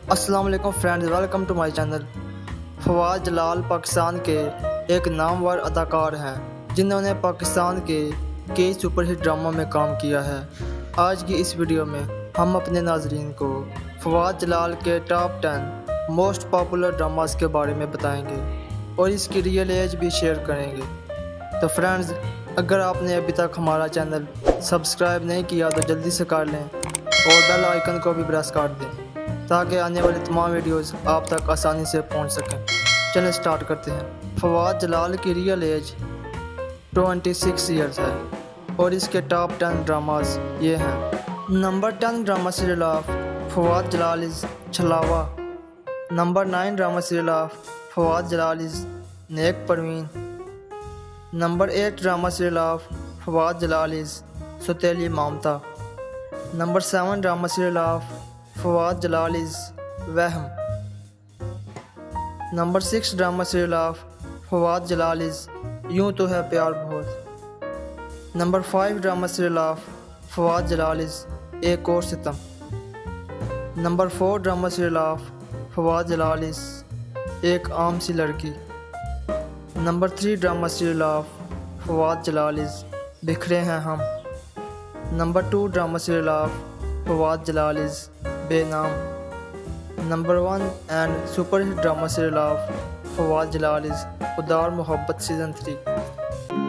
अस्सलाम वालेकुम friends, welcome to my channel. Fawad Jalal Pakistan के एक नामवर अदाकार हैं जिन्होंने पाकिस्तान के कई सुपरहिट ड्रामों में काम किया है। आज की इस वीडियो में हम अपने नाजरीन को फवाद जलाल के टॉप 10 मोस्ट पॉपुलर ड्रामास के बारे में बताएंगे और इसकी रियल एज भी शेयर करेंगे। तो फ्रेंड्स, अगर आपने अभी तक हमारा चैनल सब्सक्राइब नहीं किया तो जल्दी से कर लें और बेल आइकन को भी प्रेस कर दें ताकि आने वाली तमाम वीडियोस आप तक आसानी से पहुंच सकें। चलें स्टार्ट करते हैं। फवाद जलाल की रियल एज 26 ईयर्स है और इसके टॉप 10 ड्रामास ये हैं। Number 10 drama serial of Fawad Jalal is Chhalawa. Number 9 drama serial of Fawad Jalal is Naik Parveen. Number 8 drama serial of Fawad Jalal is Sauteli Mamta. Number 7 drama serial of Fawad Jalal is Wahem. Number 6 drama serial of Fawad Jalal is Yun To Hai Pyar Bohat. Number 5 drama serial of Fawad Jalal is Aik Aur Sitam. Number 4 drama serial of Fawad Jalal is Aik Aam Si Larki. Number 3 drama serial of Fawad Jalal is Bikhray Hain Hum. Number 2 drama serial of Fawad Jalal is Benaam. Number 1 and super hit drama serial of Fawad Jalal is Udaar Mohabbat season 3।